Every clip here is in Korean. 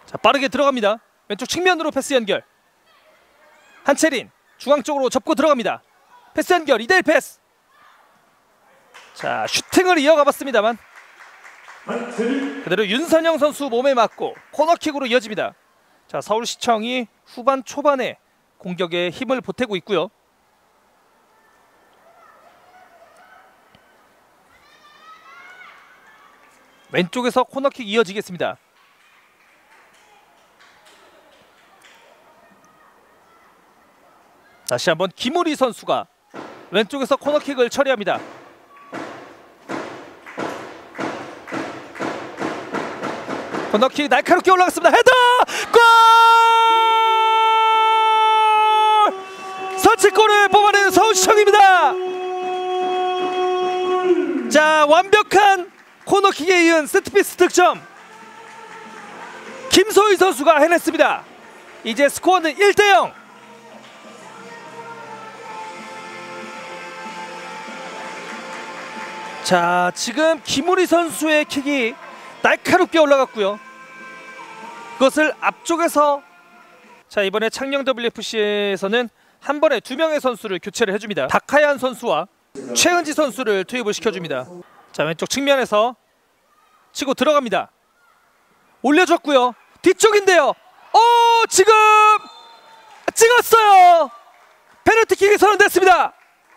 자, 빠르게 들어갑니다. 왼쪽 측면으로 패스 연결. 한채린 중앙 쪽으로 접고 들어갑니다. 패스 연결 2대1 패스. 자, 슈팅을 이어가 봤습니다만 그대로 윤선영 선수 몸에 맞고 코너킥으로 이어집니다. 자, 서울시청이 후반 초반에 공격에 힘을 보태고 있고요. 왼쪽에서 코너킥 이어지겠습니다. 다시 한번 김우리 선수가 왼쪽에서 코너킥을 처리합니다. 코너킥 날카롭게 올라갔습니다. 헤더! 골! 선취골을 뽑아내는 서울시청입니다. 자, 완벽한 코너킥에 이은 세트피스 득점 김소희 선수가 해냈습니다. 이제 스코어는 1대0. 자, 지금 김우리 선수의 킥이 날카롭게 올라갔고요. 그것을 앞쪽에서, 자, 이번에 창녕 WFC에서는 한 번에 2명의 선수를 교체를 해줍니다. 박하얀 선수와 최은지 선수를 투입을 시켜줍니다. 자, 왼쪽 측면에서 치고 들어갑니다. 올려줬고요. 뒤쪽인데요. 지금 찍었어요. 페널티킥이 선언됐습니다.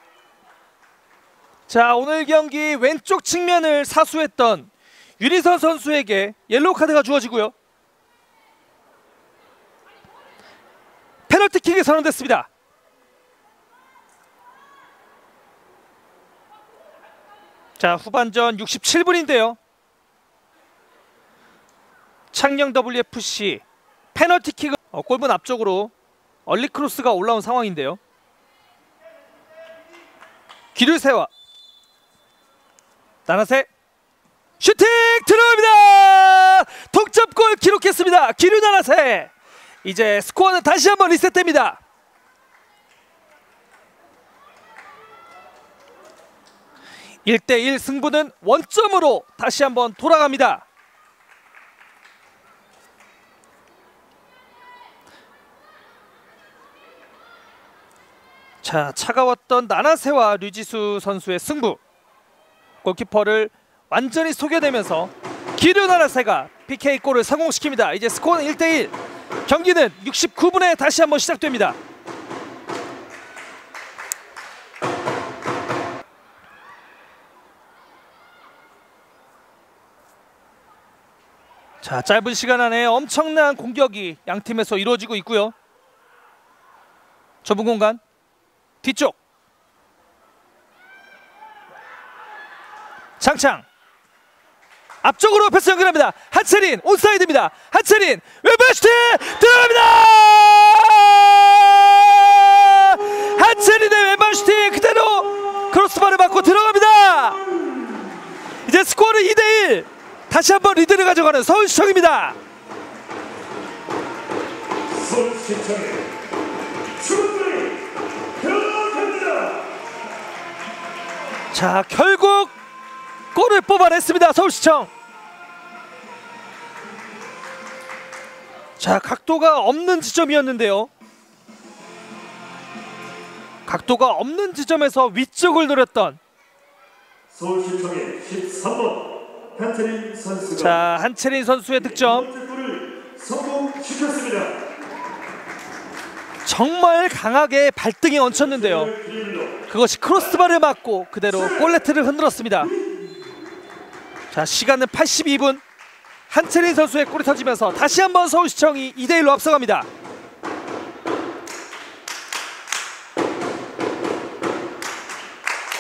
자, 오늘 경기 왼쪽 측면을 사수했던 윤희선 선수에게 옐로우 카드가 주어지고요. 페널티킥이 선언됐습니다. 자, 후반전 67분인데요. 창녕 WFC 페널티킥을 골문 앞쪽으로 얼리 크로스가 올라온 상황인데요. 기류세와 나나세 슈팅 들어갑니다. 동점골 기록했습니다. 기류 나나세. 이제 스코어는 다시 한번 리셋됩니다. (1대1) 승부는 원점으로 다시 한번 돌아갑니다. 자, 차가웠던 나나세와 류지수 선수의 승부. 골키퍼를 완전히 속여내면서 기류 나나세가 PK골을 성공시킵니다. 이제 스코어는 1대1. 경기는 69분에 다시 한번 시작됩니다. 자, 짧은 시간 안에 엄청난 공격이 양팀에서 이루어지고 있고요. 좁은 공간 뒤쪽 장창 앞쪽으로 패스 연결합니다. 한채린 온사이드입니다. 한채린 왼발 슈팅 들어갑니다. 한채린의 왼발 슈팅 그대로 크로스바를 맞고 들어갑니다. 이제 스코어는 2대1. 다시 한번 리드를 가져가는 서울시청입니다. 서울시청의 충분히 들어갑니다. 자, 결국 골을 뽑아냈습니다. 서울시청. 자, 각도가 없는 지점이었는데요. 각도가 없는 지점에서 위쪽을 노렸던 서울시청의 13번 한채린 선수가, 자, 한채린 선수의 득점. 골을 성공시켰습니다. 정말 강하게 발등에 얹혔는데요. 그것이 크로스바를 맞고 그대로 골네트를 흔들었습니다. 자, 시간은 82분. 한채린 선수의 골이 터지면서 다시 한번 서울시청이 2대1로 앞서갑니다.